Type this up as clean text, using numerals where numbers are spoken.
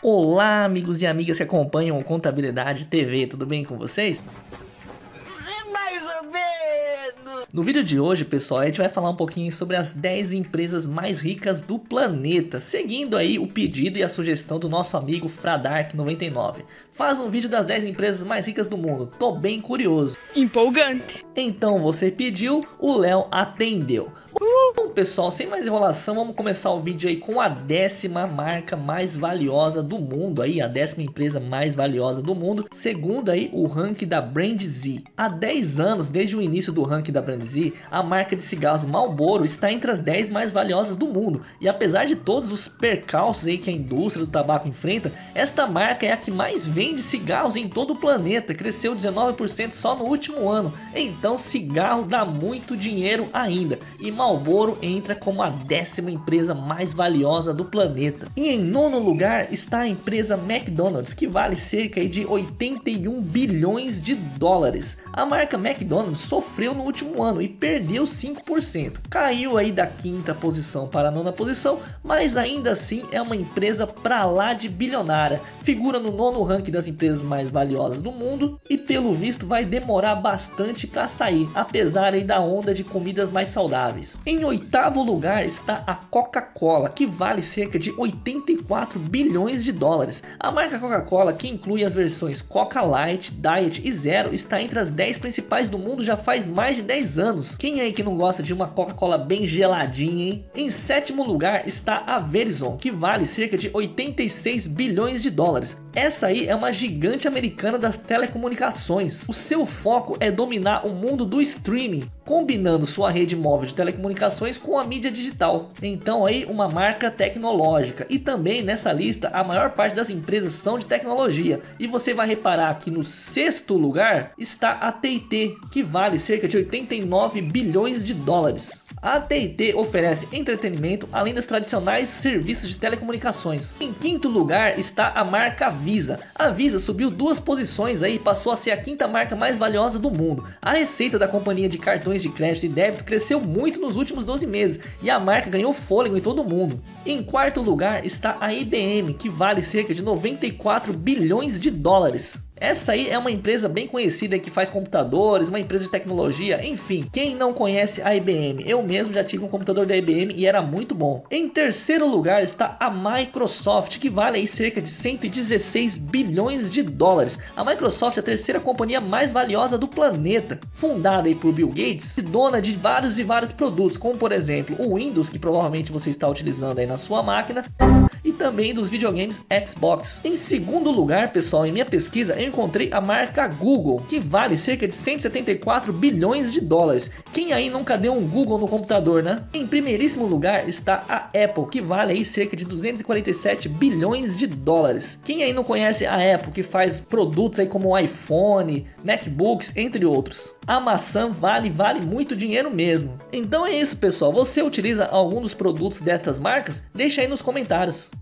Olá, amigos e amigas que acompanham o Contabilidade TV, tudo bem com vocês? Mais ou menos! No vídeo de hoje, pessoal, a gente vai falar um pouquinho sobre as 10 empresas mais ricas do planeta, seguindo aí o pedido e a sugestão do nosso amigo Fradark99. Faz um vídeo das 10 empresas mais ricas do mundo, tô bem curioso. Empolgante! Então você pediu, o Léo atendeu. Bom, pessoal, sem mais enrolação, vamos começar o vídeo aí com a 10ª marca mais valiosa do mundo, aí a 10ª empresa mais valiosa do mundo, segundo aí o ranking da BrandZ. Há 10 anos, desde o início do ranking da BrandZ, a marca de cigarros Marlboro está entre as 10 mais valiosas do mundo. E apesar de todos os percalços aí que a indústria do tabaco enfrenta, esta marca é a que mais vende cigarros em todo o planeta, cresceu 19% só no último ano. Então cigarro dá muito dinheiro ainda, e Marlboro entra como a 10ª empresa mais valiosa do planeta. E em nono lugar está a empresa McDonald's, que vale cerca de 81 bilhões de dólares. A marca McDonald's sofreu no último ano e perdeu 5%. Caiu aí da 5ª posição para a 9ª posição, mas ainda assim é uma empresa pra lá de bilionária. Figura no 9º ranking das empresas mais valiosas do mundo e pelo visto vai demorar bastante para sair, apesar aí da onda de comidas mais saudáveis. Em 8º lugar está a Coca-Cola, que vale cerca de 84 bilhões de dólares. A marca Coca-Cola, que inclui as versões Coca Light, Diet e Zero, está entre as 10 principais do mundo já faz mais de 10 anos. Quem aí que não gosta de uma Coca-Cola bem geladinha, hein? Em 7º lugar está a Verizon, que vale cerca de 86 bilhões de dólares. Essa aí é uma gigante americana das telecomunicações. O seu foco é dominar o mundo do streaming, combinando sua rede móvel de telecomunicações com a mídia digital. Então aí uma marca tecnológica. E também nessa lista a maior parte das empresas são de tecnologia. E você vai reparar que no 6º lugar está a AT&T, que vale cerca de 89 bilhões de dólares. A AT&T oferece entretenimento além dos tradicionais serviços de telecomunicações. Em 5º lugar está a marca Visa. A Visa subiu 2 posições aí e passou a ser a 5ª marca mais valiosa do mundo. A receita da companhia de cartões de crédito e débito cresceu muito nos últimos 12 meses e a marca ganhou fôlego em todo o mundo. Em 4º lugar está a IBM, que vale cerca de 94 bilhões de dólares. Essa aí é uma empresa bem conhecida que faz computadores, uma empresa de tecnologia, enfim. Quem não conhece a IBM? Eu mesmo já tive um computador da IBM e era muito bom. Em 3º lugar está a Microsoft, que vale aí cerca de 116 bilhões de dólares. A Microsoft é a 3ª companhia mais valiosa do planeta, fundada aí por Bill Gates e dona de vários produtos, como por exemplo o Windows, que provavelmente você está utilizando aí na sua máquina, e também dos videogames Xbox. Em 2º lugar, pessoal, em minha pesquisa eu encontrei a marca Google, que vale cerca de 174 bilhões de dólares. Quem aí nunca deu um Google no computador, né? Em 1º lugar está a Apple, que vale aí cerca de 247 bilhões de dólares. Quem aí não conhece a Apple, que faz produtos aí como iPhone, MacBooks, entre outros? A maçã vale muito dinheiro mesmo. Então é isso, pessoal. Você utiliza algum dos produtos destas marcas? Deixa aí nos comentários.